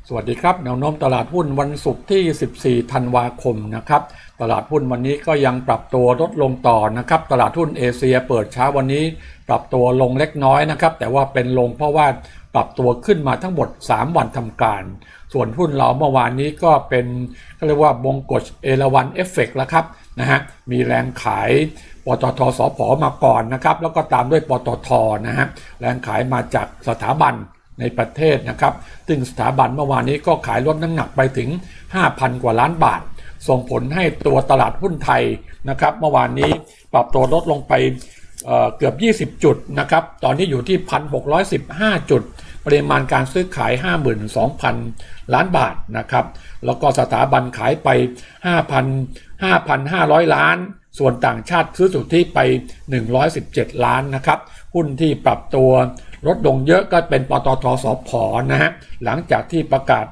สวัสดีครับแนวโน้มตลาดหุ้นวันศุกร์ที่14ธันวาคมนะครับตลาดหุ้นวันนี้ก็ยังปรับตัวลดลงต่อนะครับตลาดหุ้นเอเชียเปิดเช้าวันนี้ปรับตัวลงเล็กน้อยนะครับแต่ว่าเป็นลงเพราะว่าปรับตัวขึ้นมาทั้งหมด3วันทำการส่วนหุ้นเราเมื่อวานนี้ก็เป็นเรียกว่าบงกฎเอราวัณเอฟเฟกต์แล้วครับนะฮะมีแรงขายปตท.สผ.มาก่อนนะครับแล้วก็ตามด้วยปตท.นะฮะแรงขายมาจากสถาบันในประเทศนะครับซึ่งสถาบันเมื่อวานนี้ก็ขายลดน้ำหนักไปถึง 5,000 กว่าล้านบาทส่งผลให้ตัวตลาดหุ้นไทยนะครับเมื่อวานนี้ปรับตัวลดลงไปเกือบ20จุดนะครับตอนนี้อยู่ที่ 1,615 จุดปริมาณการซื้อขาย 52,000 ล้านบาทนะครับแล้วก็สถาบันขายไป 5,500 ล้านส่วนต่างชาติซื้อสุทธิไป117ล้านนะครับหุ้นที่ปรับตัวลดลงเยอะก็เป็นปตท.สผ.นะฮะหลังจากที่ประกาศ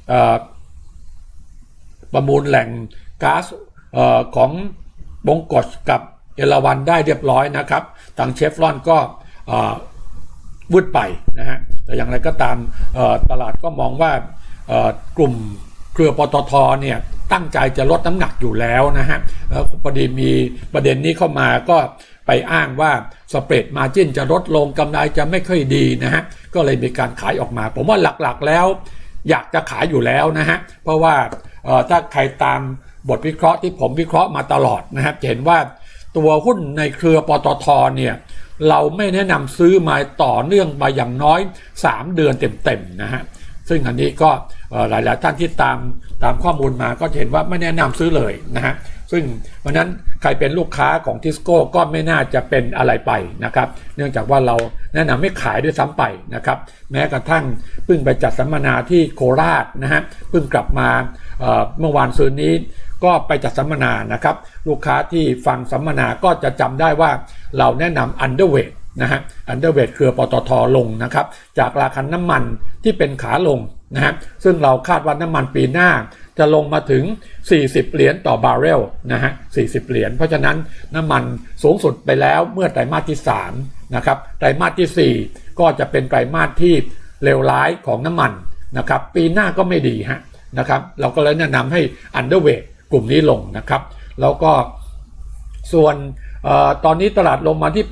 ประมูลแหล่งก๊าซของบงกฎกับเอราวัณได้เรียบร้อยนะครับทางเชฟรอนก็วืดไปนะฮะแต่อย่างไรก็ตามตลาดก็มองว่ากลุ่มเครือปตท.เนี่ยตั้งใจจะลดน้ำหนักอยู่แล้วนะฮะแล้วพอดีมีประเด็นนี้เข้ามาก็ไปอ้างว่าสเปรดมาร์จิ้นจะลดลงกำไรจะไม่ค่อยดีนะฮะก็เลยมีการขายออกมาผมว่าหลักๆแล้วอยากจะขายอยู่แล้วนะฮะเพราะว่าถ้าใครตามบทวิเคราะห์ที่ผมวิเคราะห์มาตลอดนะครับจะเห็นว่าตัวหุ้นในเครือปตท.เนี่ยเราไม่แนะนำซื้อมาต่อเนื่องมาอย่างน้อย3เดือนเต็มๆนะฮะซึ่งอันนี้ก็หลายๆท่านที่ตามข้อมูลมาก็เห็นว่าไม่แนะนำซื้อเลยนะฮะซึ่งวันนั้นใครเป็นลูกค้าของทิสโก้ก็ไม่น่าจะเป็นอะไรไปนะครับเนื่องจากว่าเราแนะนำไม่ขายด้วยซ้ำไปนะครับแม้กระทั่งเพิ่งไปจัดสัมมนาที่โคราชนะฮะเพิ่งกลับมาเมื่อวานซืนนี้ก็ไปจัดสัมมนานะครับลูกค้าที่ฟังสัมมนาก็จะจำได้ว่าเราแนะนำอันเดอร์เวทนะฮะอันเดอร์เวทเครือปตท.ลงนะครับจากราคาน้ำมันที่เป็นขาลงนะฮะซึ่งเราคาดว่าน้ำมันปีหน้าจะลงมาถึง40เหรียญต่อบาร์เรลนะฮะ40เหรียญเพราะฉะนั้นน้ำมันสูงสุดไปแล้วเมื่อไตรมาสที่3นะครับไตรมาสที่4ก็จะเป็นไตรมาสที่เลวร้ายของน้ำมันนะครับปีหน้าก็ไม่ดีฮะนะครับเราก็เลยแนะนำให้อันเดอร์เวทกลุ่มนี้ลงนะครับแล้วก็ส่วนตอนนี้ตลาดลงมาที่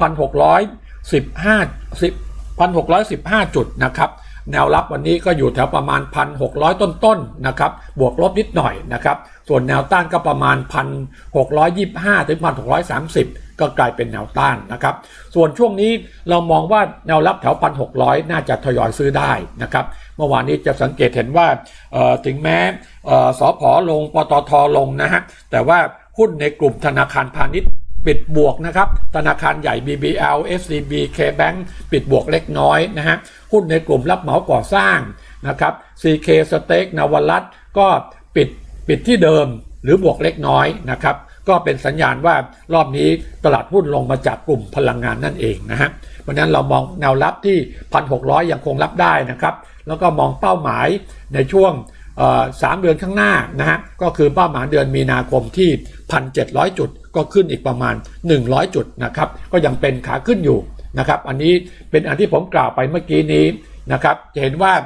1,615 จุดนะครับแนวรับวันนี้ก็อยู่แถวประมาณ 1,600 ต้นๆนะครับบวกลบนิดหน่อยนะครับส่วนแนวต้านก็ประมาณ 1,625 ถึง 1,630 ก็กลายเป็นแนวต้านนะครับส่วนช่วงนี้เรามองว่าแนวรับแถว 1,600 น่าจะทยอยซื้อได้นะครับเมื่อวานนี้จะสังเกตเห็นว่าถึงแม้สผ.ลงปตท.ลงนะฮะแต่ว่าหุ้นในกลุ่มธนาคารพาณิชย์ปิดบวกนะครับธนาคารใหญ่ BBL SCB KBank ปิดบวกเล็กน้อยนะฮะหุ้นในกลุ่มรับเหมาก่อสร้างนะครับ CK Stake นวรัตน์ก็ปิดที่เดิมหรือบวกเล็กน้อยนะครับก็เป็นสัญญาณว่ารอบนี้ตลาดหุ้นลงมาจากกลุ่มพลังงานนั่นเองนะฮะเพราะนั้นเรามองแนวรับที่ 1,600 ยังคงรับได้นะครับแล้วก็มองเป้าหมายในช่วง3 เดือนข้างหน้านะฮะก็คือเป้าหมายเดือนมีนาคมที่ 1,700 จุดก็ขึ้นอีกประมาณ100 จุดนะครับก็ยังเป็นขาขึ้นอยู่นะครับอันนี้เป็นอันที่ผมกล่าวไปเมื่อกี้นี้นะครับจะเห็นว่า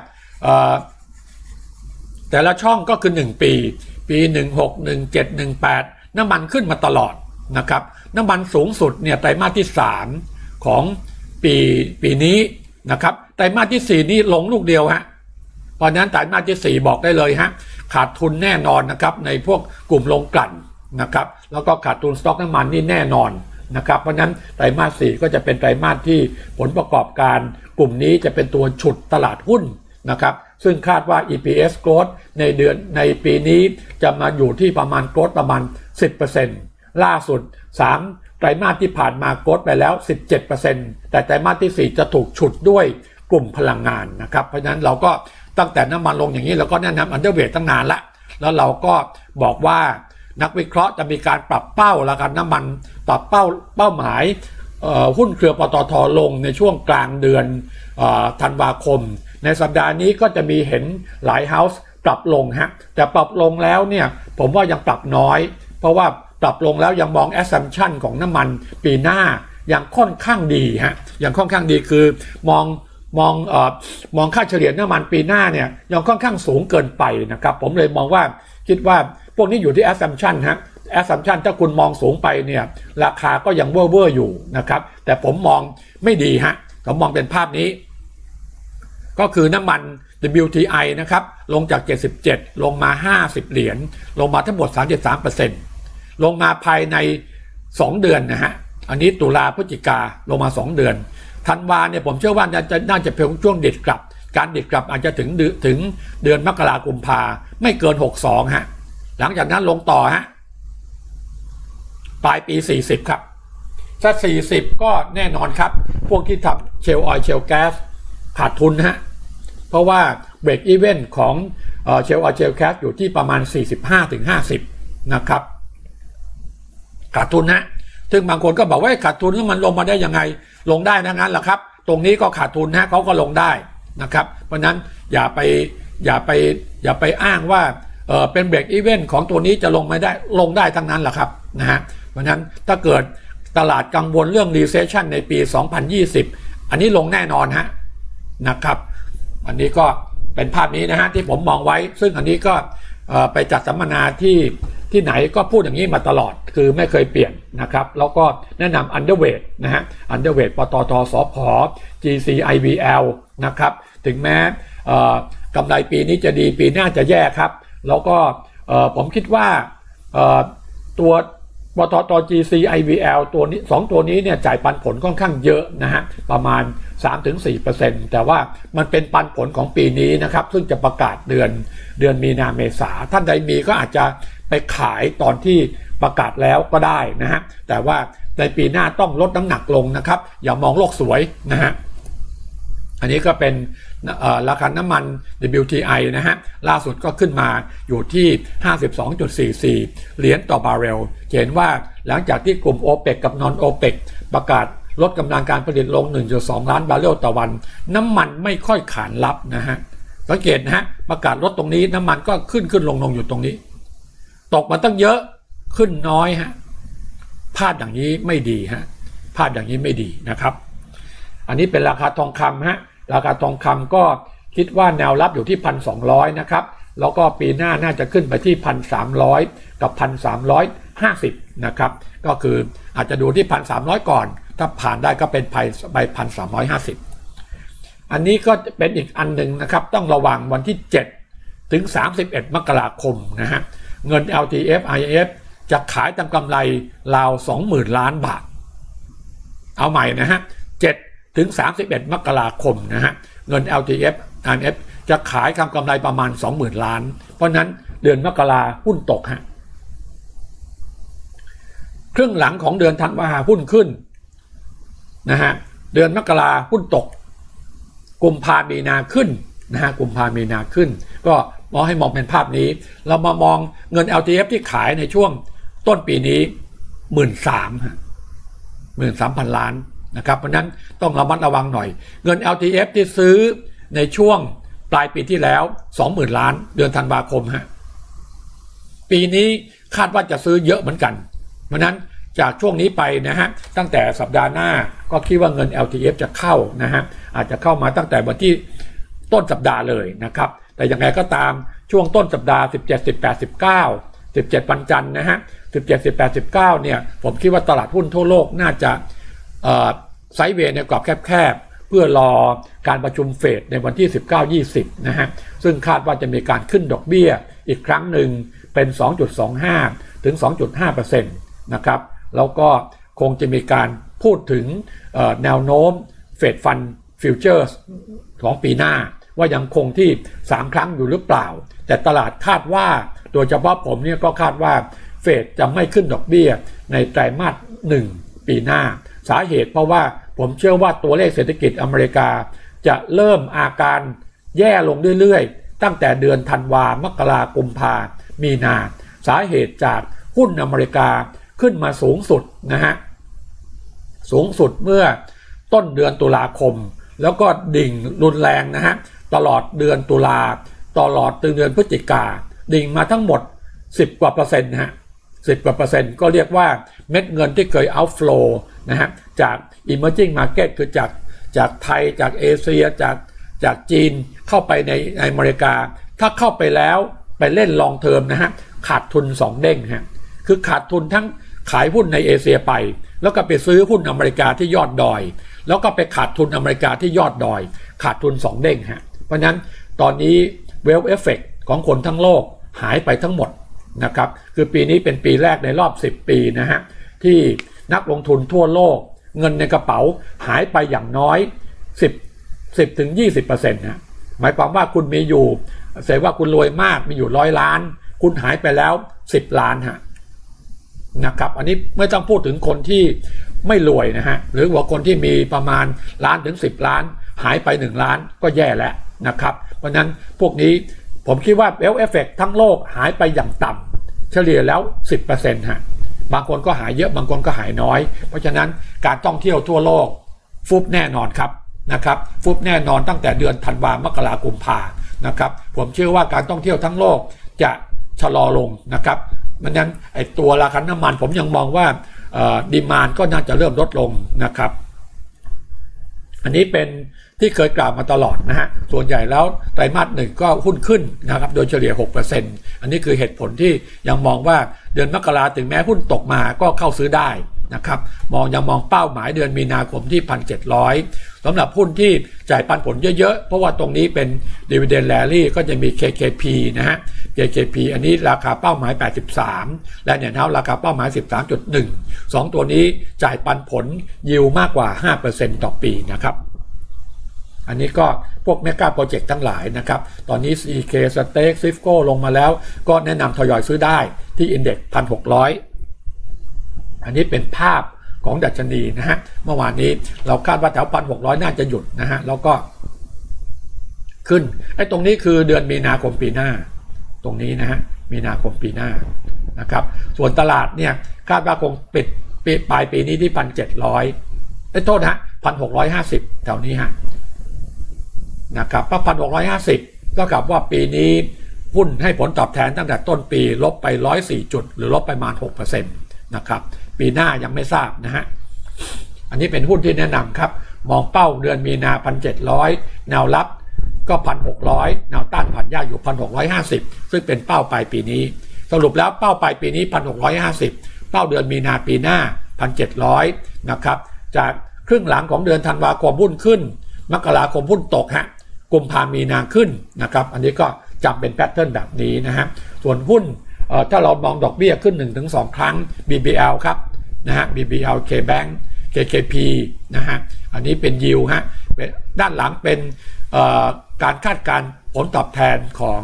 แต่ละช่องก็คือ1ปี16 17 18น้ำมันขึ้นมาตลอดนะครับน้ำมันสูงสุดเนี่ยไตรมาสที่3ของปีนี้นะครับไตรมาสที่4นี้ลงลูกเดียวฮะเพราะนั้นไตรมาสที่4บอกได้เลยฮะขาดทุนแน่นอนนะครับในพวกกลุ่มโรงกลั่นนะครับแล้วก็ขาดทุนสต็อกน้ำมันนี่แน่นอนนะครับเพราะนั้นไตรมาส4ก็จะเป็นไตรมาสที่ผลประกอบการกลุ่มนี้จะเป็นตัวฉุดตลาดหุ้นนะครับซึ่งคาดว่า EPS growth ในปีนี้จะมาอยู่ที่ประมาณ growth ประมาณ 10% ล่าสุด3ไตรมาสที่ผ่านมา growth ไปแล้ว 17% แต่ไตรมาสที่4จะถูกฉุดด้วยกลุ่มพลังงานนะครับเพราะฉะนั้นเราก็ตั้งแต่น้ำมันลงอย่างนี้เราก็แนะนำอันเดอร์เวทตั้งนานละแล้วเราก็บอกว่านักวิเคราะห์จะมีการปรับเป้าราคาน้ำมันปรับเป้าหมายหุ้นเครือปตท.ลงในช่วงกลางเดือนธันวาคมในสัปดาห์นี้ก็จะมีเห็นหลายเฮ้าส์ปรับลงฮะแต่ปรับลงแล้วเนี่ยผมว่ายังปรับน้อยเพราะว่าปรับลงแล้วยังมอง assumption ของน้ำมันปีหน้ายังค่อนข้างดีฮะยังค่อนข้างดีคือมองมองค่าเฉลี่ยน้ำมันปีหน้าเนี่ยยังค่อนข้างสูงเกินไปนะครับผมเลยมองว่าคิดว่าพวกนี้อยู่ที่ assumption ฮะ assumption ถ้าคุณมองสูงไปเนี่ยราคาก็ยังเว่อร์อยู่นะครับแต่ผมมองไม่ดีฮะผมมองเป็นภาพนี้ก็คือน้ำมัน WTI นะครับลงจาก77ลงมา50เหรียญลงมาทั้งหมด 33% ลงมาภายใน2เดือนนะฮะอันนี้ตุลาพฤศจิกาลงมา2เดือนธันวาเนี่ยผมเชื่อว่าน่าจะเป็นช่วงเด็ดกลับการเด็ดกลับอาจจะถึงเดือนมกราคมกุมภาไม่เกิน62ฮะหลังจากนั้นลงต่อฮะปลายปี40ครับถ้า40ก็แน่นอนครับพวกที่ทำเชลออยล์เชลแก๊สขาดทุนฮะเพราะว่าเบรกอีเวนต์ของเชลออยล์เชลแก๊สอยู่ที่ประมาณ 45-50 นะครับขาดทุนนะซึ่งบางคนก็บอกว่าขาดทุนแล้วมันลงมาได้ยังไงลงได้ทั้งนั้นแหละครับตรงนี้ก็ขาดทุนนะเขาก็ลงได้นะครับเพราะนั้นอย่าไปอ้างว่าเป็นเบรกอีเวนต์ของตัวนี้จะลงไม่ได้ลงได้ทั้งนั้นแหละครับนะฮะเพราะนั้นถ้าเกิดตลาดกังวลเรื่อง recession ในปี 2020 อันนี้ลงแน่นอนฮะนะครับอันนี้ก็เป็นภาพนี้นะฮะที่ผมมองไว้ซึ่งอันนี้ก็ไปจัดสัมมนาที่ไหนก็พูดอย่างนี้มาตลอดคือไม่เคยเปลี่ยนนะครับแล้วก็แนะนำ underweight นะฮะ underweight ปตท.สผ. GC IVL นะครับถึงแม้กำไรปีนี้จะดีปีหน้าจะแย่ครับแล้วก็ผมคิดว่าตัวปตท. GC IVL ตัวนี้2ตัวนี้เนี่ยจ่ายปันผลค่อนข้างเยอะนะฮะประมาณ 3-4% แต่ว่ามันเป็นปันผลของปีนี้นะครับซึ่งจะประกาศเดือนมีนาเมษาท่านใดมีก็อาจจะไปขายตอนที่ประกาศแล้วก็ได้นะฮะแต่ว่าในปีหน้าต้องลดน้ำหนักลงนะครับอย่ามองโลกสวยนะฮะอันนี้ก็เป็นราคาน้ำมัน WTI นะฮะล่าสุดก็ขึ้นมาอยู่ที่ 52.44 เหรียญต่อบาร์เรลเห็นว่าหลังจากที่กลุ่ม OPEC กับ Non OPEC ประกาศลดกำลังการผลิตลง 1.2 ล้านบาร์เรลต่อวันน้ำมันไม่ค่อยขานรับนะฮะสังเกตนะฮะประกาศลดตรงนี้น้ำมันก็ขึ้นลงอยู่ตรงนี้ตกมาตั้งเยอะขึ้นน้อยฮะพลาดอย่างนี้ไม่ดีฮะพลาดอย่างนี้ไม่ดีนะครับอันนี้เป็นราคาทองคำฮะราคาทองคำก็คิดว่าแนวรับอยู่ที่ 1,200 นะครับแล้วก็ปีหน้าน่าจะขึ้นไปที่ 1,300 กับ 1,350 นะครับก็คืออาจจะดูที่ 1,300 ก่อนถ้าผ่านได้ก็เป็นไป 1,350 อันนี้ก็เป็นอีกอันหนึ่งนะครับต้องระวังวันที่7ถึง31มกราคมนะฮะเงิน LTF IF จะขายตามกำไรราว 20,000 ล้านบาทเอาใหม่นะฮะ7ถึง31มกราคมนะฮะเงิน LTF IF จะขายทำกำไรประมาณ 20,000 ล้านเพราะนั้นเดือนมกราหุ้นตกฮะครึ่งหลังของเดือนธันวาหุ้นขึ้นนะฮะเดือนมกราหุ้นตกกุมภามีนาขึ้นนะฮะกุมภามีนาขึ้นก็มองให้มองเป็นภาพนี้เรามามองเงิน LTF ที่ขายในช่วงต้นปีนี้ 13,000 ฮะ 13,000 ล้านนะครับเพราะนั้นต้องระมัดระวังหน่อยเงิน LTF ที่ซื้อในช่วงปลายปีที่แล้ว 20,000 ล้านเดือนธันวาคมฮะปีนี้คาดว่าจะซื้อเยอะเหมือนกันเพราะนั้นจากช่วงนี้ไปนะฮะตั้งแต่สัปดาห์หน้าก็คิดว่าเงิน LTF จะเข้านะฮะอาจจะเข้ามาตั้งแต่วันที่ต้นสัปดาห์เลยนะครับแต่อย่างไรก็ตามช่วงต้นสัปดาห์17 18 19 17วันจันทร์นะฮะ17 18 19เนี่ยผมคิดว่าตลาดหุ้นทั่วโลกน่าจะไซด์เวย์ในกรอบแคบๆเพื่อรอการประชุมเฟดในวันที่ 19-20 นะฮะซึ่งคาดว่าจะมีการขึ้นดอกเบี้ยอีกครั้งหนึ่งเป็น 2.25 ถึง 2.5% นะครับแล้วก็คงจะมีการพูดถึงแนวโน้มเฟดฟันฟิวเจอร์ของปีหน้าว่ายังคงที่3ครั้งอยู่หรือเปล่าแต่ตลาดคาดว่าโดยเฉพาะผมเนี่ยก็คาดว่าเฟดจะไม่ขึ้นดอกเบี้ยในไตรมาส1ปีหน้าสาเหตุเพราะว่าผมเชื่อว่าตัวเลขเศรษฐกิจอเมริกาจะเริ่มอาการแย่ลงเรื่อยๆตั้งแต่เดือนธันวามกรากุมภามีนาสาเหตุจากหุ้นอเมริกาขึ้นมาสูงสุดนะฮะสูงสุดเมื่อต้นเดือนตุลาคมแล้วก็ดิ่งรุนแรงนะฮะตลอดเดือนตุลาตลอดเดือนพฤศจิกาดิ่งมาทั้งหมด10 กว่าเปอร์เซ็นต์นะฮะ10 กว่าเปอร์เซ็นต์ก็เรียกว่าเม็ดเงินที่เคย outflow นะฮะจาก emerging market คือจากจากไทยจากเอเชียจากจีนเข้าไปในอเมริกาถ้าเข้าไปแล้วไปเล่นลองเทอมนะฮะขาดทุน2เด้งฮะคือขาดทุนทั้งขายหุ้นในเอเชียไปแล้วก็ไปซื้อหุ้นอเมริกาที่ยอดดอยแล้วก็ไปขาดทุนอเมริกาที่ยอดดอยขาดทุน2เด้งฮะเพราะนั้นตอนนี้ Wealth Effect ของคนทั้งโลกหายไปทั้งหมดนะครับคือปีนี้เป็นปีแรกในรอบ10 ปีนะฮะที่นักลงทุนทั่วโลกเงินในกระเป๋าหายไปอย่างน้อย10 ถึง 20% นะหมายความว่าคุณมีอยู่แสดงว่าคุณรวยมากมีอยู่100 ล้านคุณหายไปแล้ว10 ล้านฮะนะครับอันนี้ไม่ต้องพูดถึงคนที่ไม่รวยนะฮะหรือว่าคนที่มีประมาณล้านถึง10 ล้านหายไป1 ล้านก็แย่แล้วนะครับเพราะนั้นพวกนี้ผมคิดว่า Wealth Effect ทั้งโลกหายไปอย่างต่ำเฉลี่ยแล้ว 10% ฮะบางคนก็หายเยอะบางคนก็หายน้อยเพราะฉะนั้นการท่องเที่ยวทั่วโลกฟุบแน่นอนครับนะครับฟุบแน่นอนตั้งแต่เดือนธันวาคม มกราคม กุมภาพันธ์นะครับผมเชื่อว่าการท่องเที่ยวทั้งโลกจะชะลอลงนะครับมันนั้นไอตัวราคาน้ำมันผมยังมองว่าดีมานด์ก็น่าจะเริ่มลดลงนะครับอันนี้เป็นที่เคยกล่าวมาตลอดนะฮะส่วนใหญ่แล้วไตรมาส1ก็หุ้นขึ้นนะครับโดยเฉลี่ย 6% อันนี้คือเหตุผลที่ยังมองว่าเดือนมกราถึงแม้หุ้นตกมาก็เข้าซื้อได้นะครับยังมองเป้าหมายเดือนมีนาคมที่ 1,700 สำหรับหุ้นที่จ่ายปันผลเยอะๆเพราะว่าตรงนี้เป็น Dividend Rally ก็จะมี KKP นะฮะ KKP อันนี้ราคาเป้าหมาย83และเนี่ยเท่าราคาเป้าหมาย 13.1 2ตัวนี้จ่ายปันผลยิวมากกว่า 5% ต่อปีนะครับอันนี้ก็พวกเมกะโปรเจกต์ทั้งหลายนะครับตอนนี้ CK Stake Sifco ลงมาแล้วก็แนะนำทยอยซื้อได้ที่ Index 1,600 อันนี้เป็นภาพของดัชนีนะฮะเมื่อวานนี้เราคาดว่าแถว 1,600 น่าจะหยุดนะฮะแล้วก็ขึ้นไอ้ตรงนี้คือเดือนมีนาคมปีหน้าตรงนี้นะฮะมีนาคมปีหน้านะครับส่วนตลาดเนี่ยคาดว่าคงปิดปลายปีนี้ที่ 1,700 โทษนะ 1,650 แถวนี้ฮะนะครับ1,650ก็กับว่าปีนี้หุ้นให้ผลตอบแทนตั้งแต่ต้นปีลบไป104จุดหรือลบไปประมาณ 6% นะครับปีหน้ายังไม่ทราบนะฮะอันนี้เป็นหุ้นที่แนะนำครับมองเป้าเดือนมีนา 1,700 แนวรับก็ 1,600 แนวต้านผ่านยากอยู่ 1,650 ซึ่งเป็นเป้าปลายปีนี้สรุปแล้วเป้าปลายปีนี้ 1,650 เป้าเดือนมีนาปีหน้า 1,700 นะครับจากครึ่งหลังของเดือนธันวาคมหุ้นขึ้นมกราคมหุ้นตกฮะกุมภาพันธ์มีนาขึ้นนะครับอันนี้ก็จำเป็นแพทเทิร์นแบบนี้นะฮะส่วนหุ้นถ้าเรามองดอกเบี้ยขึ้น 1-2 ครั้ง BBL ครับนะฮะ BBL KBank KKP นะฮะอันนี้เป็นยิวฮะด้านหลังเป็นการคาดการณ์ผลตอบแทนของ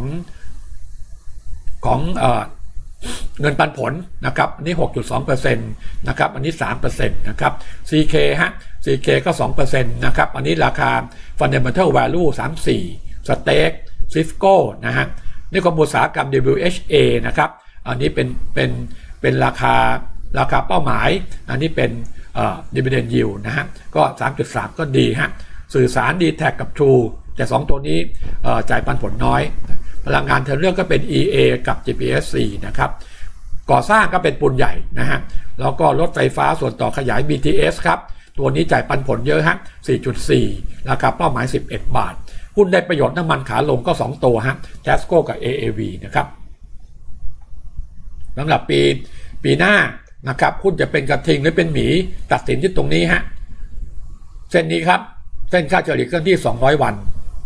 เงินปันผลนะครับอันนี้ 6.2% นะครับอันนี้ 3% นะครับ CK ฮะ CK ก็ 2% นะครับอันนี้ราคา Fundamental Value 34 Stake Sifco นะฮะนี่ก็อุตสาหกรรม WHA นะครับอันนี้เป็นราคาเป้าหมายอันนี้เป็นDividend Yield นะฮะก็ 3.3 ก็ดีฮะสื่อสาร D-Tag กับ True แต่2ตัวนี้จ่ายปันผลน้อยพลังงานทางเลือกก็เป็น EA กับ GPSC นะครับก่อสร้างก็เป็นปูนใหญ่นะฮะแล้วก็รถไฟฟ้าส่วนต่อขยาย BTS ครับตัวนี้จ่ายปันผลเยอะฮะ 4.4 ราคาเป้าหมาย11 บาทหุ้นได้ประโยชน์น้ำมันขาลงก็2ตัวฮะ Tesco กับ AAV นะครับสำหรับปีหน้านะครับหุ้นจะเป็นกระทิงหรือเป็นหมีตัดสินที่ตรงนี้ฮะเส้นนี้ครับเส้นค่าเฉลี่ยเคลื่อนที่200 วัน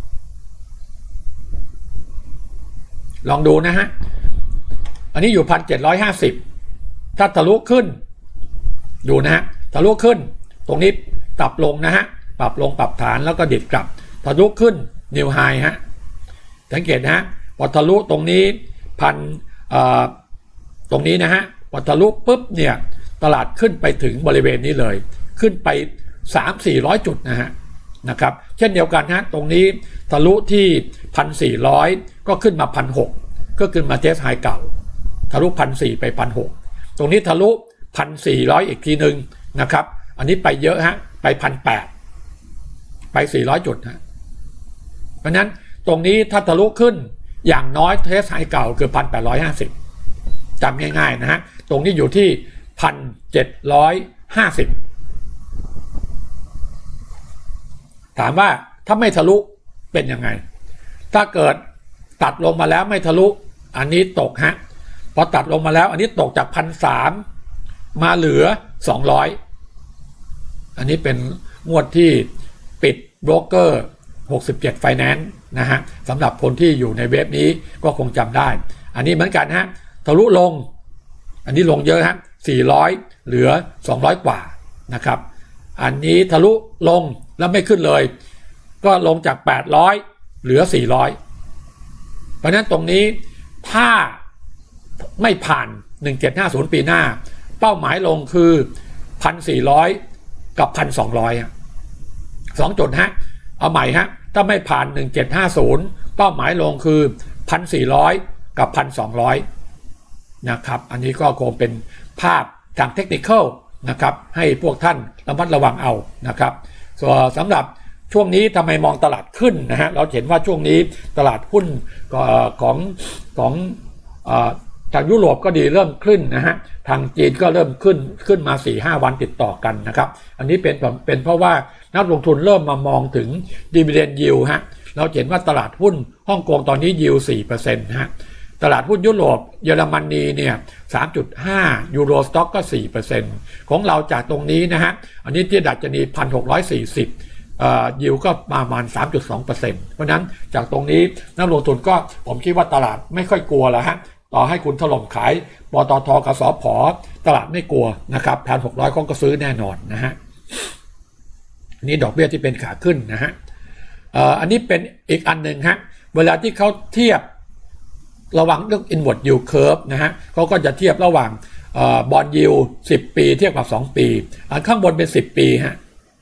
ลองดูนะฮะอันนี้อยู่ 1,750 ถ้าทะลุขึ้นดูนะฮะทะลุขึ้นตรงนี้ปรับลงนะฮะปรับลงปรับฐานแล้วก็ดิดกลับทะลุขึ้นนิวไฮฮะสังเกตนะฮะพอทะลุตรงนี้ตรงนี้นะฮะพอทะลุปุ๊บเนี่ยตลาดขึ้นไปถึงบริเวณนี้เลยขึ้นไป 300-400 จุดนะครับเช่นเดียวกันฮะตรงนี้ทะลุที่ 1,400 ก็ขึ้นมา 1,600 ก็ขึ้นมาเทสไฮเก่าทะลุ 1,400 ไป 1,600 ตรงนี้ทะลุ 1,400 อีกทีนึงนะครับอันนี้ไปเยอะฮะไป 1,800 ไป 400 จุดฮะเพราะนั้นตรงนี้ถ้าทะลุขึ้นอย่างน้อยเทสไฮเก่าคือ 1,850 จำง่ายๆนะฮะตรงนี้อยู่ที่ 1,750 ถามว่าถ้าไม่ทะลุเป็นยังไงถ้าเกิดตัดลงมาแล้วไม่ทะลุอันนี้ตกฮะพอตัดลงมาแล้วอันนี้ตกจาก1,300มาเหลือ200อันนี้เป็นงวดที่ปิดโบรกเกอร์67 Finance นะฮะสำหรับคนที่อยู่ในเว็บนี้ก็คงจำได้อันนี้เหมือนกันฮะทะลุลงอันนี้ลงเยอะฮะ400เหลือ200กว่านะครับอันนี้ทะลุลงแล้วไม่ขึ้นเลยก็ลงจาก800เหลือ400เพราะนั้นตรงนี้ถ้าไม่ผ่าน1750ปีหน้าเป้าหมายลงคือ 1,400 กับ 1,200 2 จุดฮะเอาใหม่ฮะถ้าไม่ผ่าน1750เป้าหมายลงคือ 1,400 กับ 1,200 นะครับอันนี้ก็คงเป็นภาพทางเทคนิคนะครับให้พวกท่านระมัดระวังเอานะครับส่วนสำหรับช่วงนี้ทำไมมองตลาดขึ้นนะฮะเราเห็นว่าช่วงนี้ตลาดหุ้นของทางยุโรปก็ดีเริ่มขึ้นนะฮะทางจีนก็เริ่มขึ้นมา 4-5 วันติดต่อกันนะครับอันนี้เป็นเพราะว่านักลงทุนเริ่มมามองถึง Dividend Yield ฮะเราเห็นว่าตลาดหุ้นฮ่องกงตอนนี้ Yield 4% นะฮะตลาดหุ้นยุโรปเยอรมนีเนี่ย 3.5 ยูโรสต็อกก็ 4% ของเราจากตรงนี้นะฮะอันนี้ที่ดัชนี 1,640ยิวก็ประมาณ 3.2% เพราะนั้นจากตรงนี้นักลงทุนก็ผมคิดว่าตลาดไม่ค่อยกลัวแล้วฮะต่อให้คุณถล่มขายปตท.กับสผ.ตลาดไม่กลัวนะครับ1,600ก็ซื้อแน่นอนนะฮะนี่ดอกเบี้ยที่เป็นขาขึ้นนะฮะอันนี้เป็นอีกอันหนึ่งฮะเวลาที่เขาเทียบระหว่างเรื่อง inward yield curve นะฮะเขาก็จะเทียบระหว่างบอนด์ยิลด์10 ปีเทียบกับ2 ปีอันข้างบนเป็น10 ปีฮะ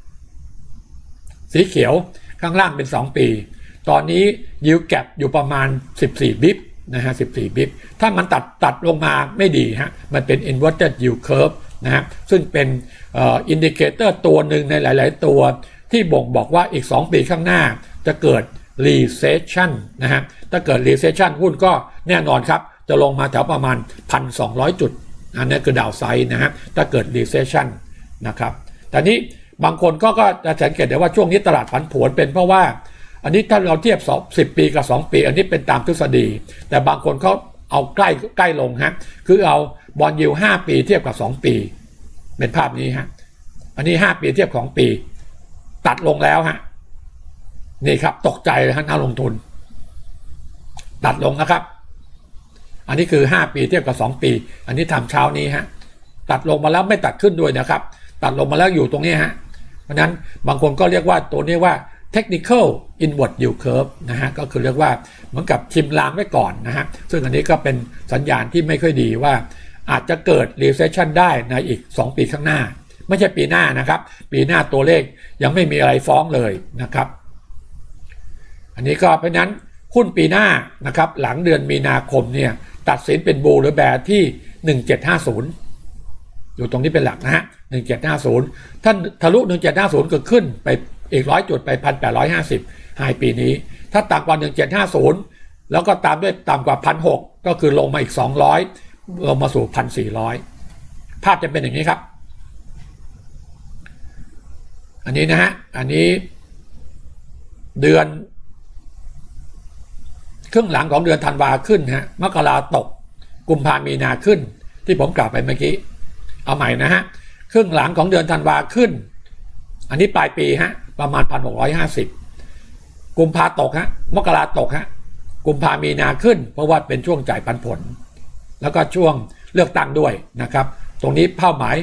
สีเขียวข้างล่างเป็น2 ปีตอนนี้ yield gap อยู่ประมาณ14 บิปนะฮะ14 บิปถ้ามันตัดลงมาไม่ดีฮะมันเป็น inverted yield curve นะฮะซึ่งเป็นอินดิเคเตอร์ตัวหนึ่งในหลายๆตัวที่บ่งบอกว่าอีก2 ปีข้างหน้าจะเกิด recession นะฮะถ้าเกิด recession หุ้นก็แน่นอนครับจะลงมาแถวประมาณ 1,200 จุดอันนี้คือดาวไซด์นะฮะถ้าเกิด recession นะครับแต่นี้บางคนก็จะสังเกตได้ว่าช่วงนี้ตลาดผันผวนเป็นเพราะว่าอันนี้ถ้าเราเทียบ10 ปีกับ2 ปีอันนี้เป็นตามทฤษฎีแต่บางคนเขาเอาใกล้ลงฮะคือเอาบอนด์ยิลด์5 ปีเทียบกับ2 ปีเป็นภาพนี้ฮะอันนี้5 ปีเทียบ2 ปีตัดลงแล้วฮะนี่ครับตกใจเลยฮะนักลงทุนตัดลงนะครับอันนี้คือ5 ปีเทียบกับ2 ปีอันนี้ทำเช้านี้ฮะตัดลงมาแล้วไม่ตัดขึ้นด้วยนะครับตัดลงมาแล้วอยู่ตรงนี้ฮะเพราะนั้นบางคนก็เรียกว่าตัวนี้ว่า technical inward yield curve นะฮะก็คือเรียกว่าเหมือนกับชิมลางไว้ก่อนนะฮะซึ่งอันนี้ก็เป็นสัญญาณที่ไม่ค่อยดีว่าอาจจะเกิด recession ได้ในอีก2 ปีข้างหน้าไม่ใช่ปีหน้านะครับปีหน้าตัวเลขยังไม่มีอะไรฟ้องเลยนะครับอันนี้ก็เพราะนั้นหุ้นปีหน้านะครับหลังเดือนมีนาคมเนี่ยตัดสินเป็นบูลหรือแบร์ที่1750อยู่ตรงนี้เป็นหลักนะฮะ1750ท่านทะลุ1750ก็ขึ้นไปอีก100 จุดไป 1,850 ไฮปีนี้ถ้าต่ำกว่า1750แล้วก็ตามด้วยต่ำกว่า 1,600 ก็คือลงมาอีก200ลงมาสู่ 1,400 ภาพจะเป็นอย่างนี้ครับอันนี้นะฮะอันนี้เดือนครึ่งหลังของเดือนธันวาขึ้นฮะมกราตกกุมภามีนาขึ้นที่ผมกล่าวไปเมื่อกี้เอาใหม่นะฮะครึ่งหลังของเดือนธันวาขึ้นอันนี้ปลายปีฮะประมาณ 1,650 กุมภาตกฮะมกราตกฮะกุมภามีนาขึ้นเพราะว่าเป็นช่วงจ่ายปันผลแล้วก็ช่วงเลือกตั้งด้วยนะครับตรงนี้เป้าหมาย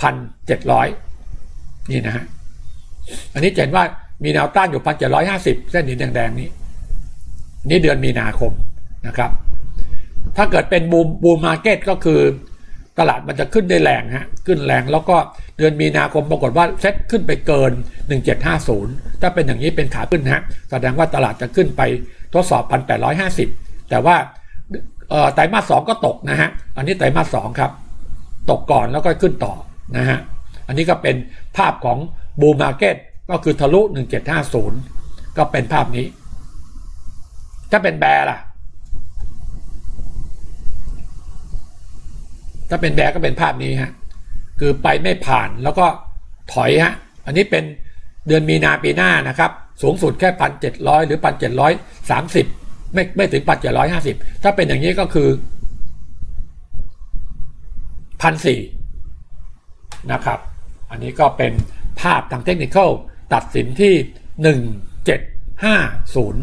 1,700 นี่นะฮะอันนี้เห็นว่ามีแนวต้านอยู่ 1,750 เส้นสีแดงๆนี้นี่เดือนมีนาคมนะครับถ้าเกิดเป็นบูมมาร์เก็ตก็คือตลาดมันจะขึ้นได้แรงฮะขึ้นแรงแล้วก็เดือนมีนาคมปรากฏว่าเซ็ตขึ้นไปเกิน1750ถ้าเป็นอย่างนี้เป็นขาขึ้นฮะแสดงว่าตลาดจะขึ้นไปทดสอบ 1,850 แต่ว่าไตรมาส 2ก็ตกนะฮะอันนี้ไตรมาส 2ครับตกก่อนแล้วก็ขึ้นต่อนะฮะอันนี้ก็เป็นภาพของบูมมาร์เก็ตก็คือทะลุ1750ก็เป็นภาพนี้ถ้าเป็นแบร์ล่ะถ้าเป็นแบร์ก็เป็นภาพนี้ฮะคือไปไม่ผ่านแล้วก็ถอยฮะอันนี้เป็นเดือนมีนาปีหน้านะครับสูงสุดแค่ 1,700 หรือ 1,730 ไม่ถึง 1,750 ถ้าเป็นอย่างนี้ก็คือ 1,400 นะครับอันนี้ก็เป็นภาพทางเทคนิคตัดสินที่1750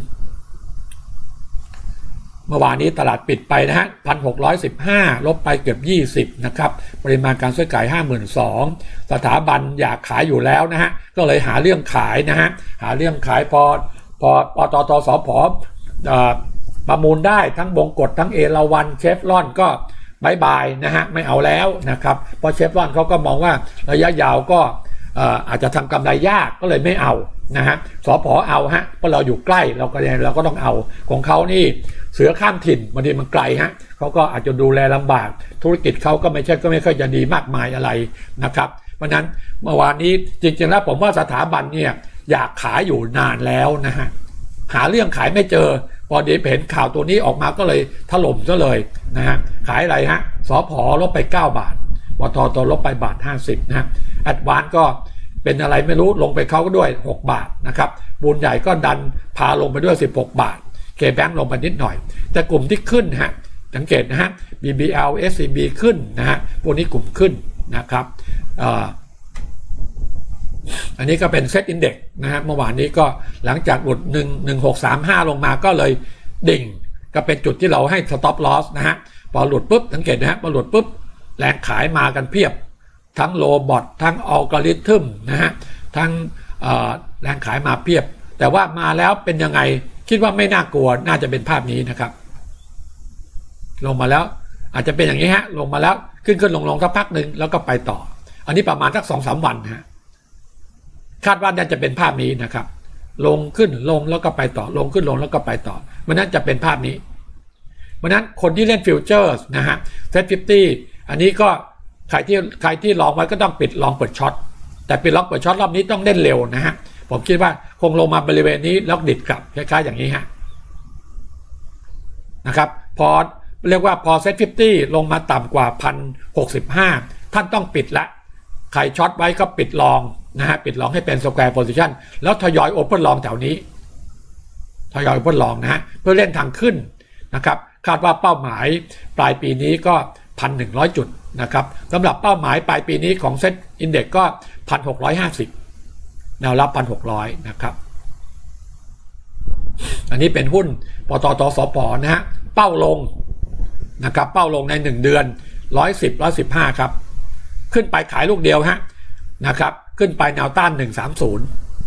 เมื่อวานนี้ตลาดปิดไปนะฮะ 1,615 ลบไปเกือบ20นะครับปริมาณการซื้อขาย 52,000 สถาบันอยากขายอยู่แล้วนะฮะก็เลยหาเรื่องขายนะฮะหาเรื่องขายพอปตท.สผ.ประมูลได้ทั้งบงกฎทั้งเอราวัณเชฟรอนก็บายบายนะฮะไม่เอาแล้วนะครับเพราะเชฟรอนเขาก็มองว่าระยะยาวก็อาจจะทำกำไรยากก็เลยไม่เอานะฮะสผ.เอาฮะเพราะเราอยู่ใกล้เราก็ต้องเอาของเขานี่เสือข้ามถิ่นบางทีมันไกลฮะเขาก็อาจจะดูแลลำบากธุรกิจเขาก็ไม่ค่อยจะดีมากมายอะไรนะครับเพราะนั้นเมื่อวานนี้จริงๆแล้วผมว่าสถาบันเนี่ยอยากขายอยู่นานแล้วนะฮะหาเรื่องขายไม่เจอพอเดี๋ยวเห็นข่าวตัวนี้ออกมาก็เลยถล่มซะเลยนะฮะขายอะไรฮะสผ.ลบไป9 บาทปตท.ลบไป1.50 นะฮะแอดวานซ์ก็เป็นอะไรไม่รู้ลงไปเขาก็ด้วย6 บาทนะครับบูนใหญ่ก็ดันพาลงไปด้วย16 บาทเคแบงค์ลงไปนิดหน่อยแต่กลุ่มที่ขึ้นฮะสังเกตนะฮะ BBL SCB ขึ้นนะฮะพวกนี้กลุ่มขึ้นนะครับอันนี้ก็เป็นเซตอินเด็กซ์นะฮะเมื่อวานนี้ก็หลังจากหลุด1635ลงมาก็เลยดิ่งก็เป็นจุดที่เราให้ stop loss นะฮะพอหลุดปุ๊บสังเกตนะฮะพอหลุดปุ๊บแรงขายมากันเพียบทั้งโรบอททั้งอัลกอริทึมนะฮะทั้งแรงขายมาเพียบแต่ว่ามาแล้วเป็นยังไงคิดว่าไม่น่ากลัวน่าจะเป็นภาพนี้นะครับลงมาแล้วอาจจะเป็นอย่างนี้ฮะลงมาแล้วขึ้นลงสักพักหนึ่งแล้วก็ไปต่ออันนี้ประมาณสัก 2-3 วันฮะคาดว่าน่าจะเป็นภาพนี้นะครับลงขึ้นลงแล้วก็ไปต่อลงขึ้นลงแล้วก็ไปต่อมันน่าจะเป็นภาพนี้เพราะนั้นคนที่เล่นฟิวเจอร์สนะฮะเซ็ต50อันนี้ก็ใครที่ลองไว้ก็ต้องปิดลองเปิดช็อตแต่ปิดล็อกเปิดช็อตรอบนี้ต้องเล่นเร็วนะฮะผมคิดว่าคงลงมาบริเวณนี้แล้วดิดกลับคล้ายๆอย่างนี้ฮะนะครับพอเรียกว่าพอเซ็ต50ลงมาต่ำกว่า 1,065 ท่านต้องปิดละใครช็อตไว้ก็ปิดลองนะฮะปิดลองให้เป็นสแควร์โพซิชันแล้วทยอยโอเพ่นลองแถวนี้ทยอยโอเพ่นลองนะฮะเพื่อเล่นทางขึ้นนะครับคาดว่าเป้าหมายปลายปีนี้ก็ 1,100 จุดนะครับสำหรับเป้าหมายปลายปีนี้ของเซ็ตอินเด็กซ์ก็ 1,650 แนวรับ 1,600 นะครับอันนี้เป็นหุ้นปตท.สผ.นะฮะเป้าลงนะครับเป้าลงใน1เดือน110 115ครับขึ้นไปขายลูกเดียวฮะนะครับขึ้นไปแนวต้าน130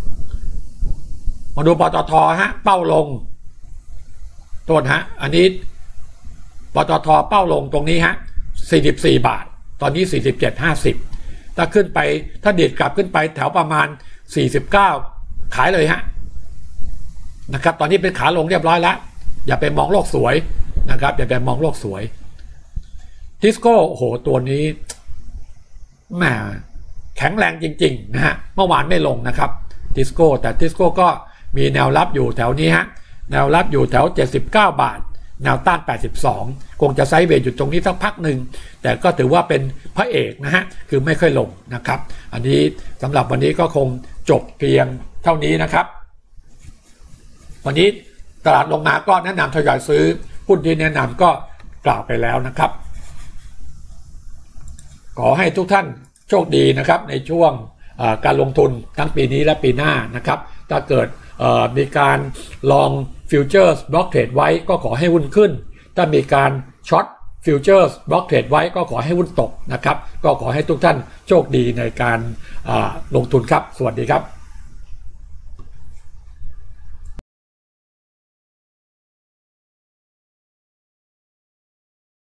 มาดูปตท.ฮะเป้าลงโทษฮะอันนี้ปตท.เป้าลงตรงนี้ฮะ44 บาทตอนนี้ 47.50 ถ้าขึ้นไปถ้าดีดกลับขึ้นไปแถวประมาณ49ขายเลยฮะนะครับตอนนี้เป็นขาลงเรียบร้อยแล้วอย่าไปมองโลกสวยนะครับอย่าไปมองโลกสวยทิสโก้โอ้โหตัวนี้แหมแข็งแรงจริงๆนะฮะเมื่อวานไม่ลงนะครับทิสโก้แต่ทิสโก้ก็มีแนวรับอยู่แถวนี้ฮะแนวรับอยู่แถว79 บาทแนวต้าน82คงจะไซด์เวย์อยู่ตรงนี้สักพักหนึ่งแต่ก็ถือว่าเป็นพระเอกนะฮะคือไม่ค่อยลงนะครับอันนี้สำหรับวันนี้ก็คงจบเพียงเท่านี้นะครับวันนี้ตลาดลงมาก็แนะนำทยอยซื้อหุ้นที่แนะนำก็กล่าวไปแล้วนะครับขอให้ทุกท่านโชคดีนะครับในช่วงการลงทุนทั้งปีนี้และปีหน้านะครับถ้าเกิดมีการลองฟิวเจอร์สบล็อกเทรดไว้ก็ขอให้หุ้นขึ้นถ้ามีการช็อตฟิวเจอร์สบล็อกเทรดไว้ก็ขอให้หุ้นตกนะครับก็ขอให้ทุกท่านโชคดีในการลงทุนครับสวัสดีครับ